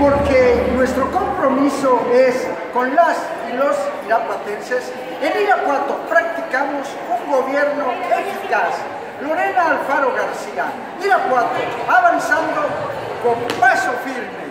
porque nuestro compromiso es con las y los irapuatenses. En Irapuato practicamos un gobierno eficaz. Lorena Alfaro García, Irapuato, avanzando con paso firme.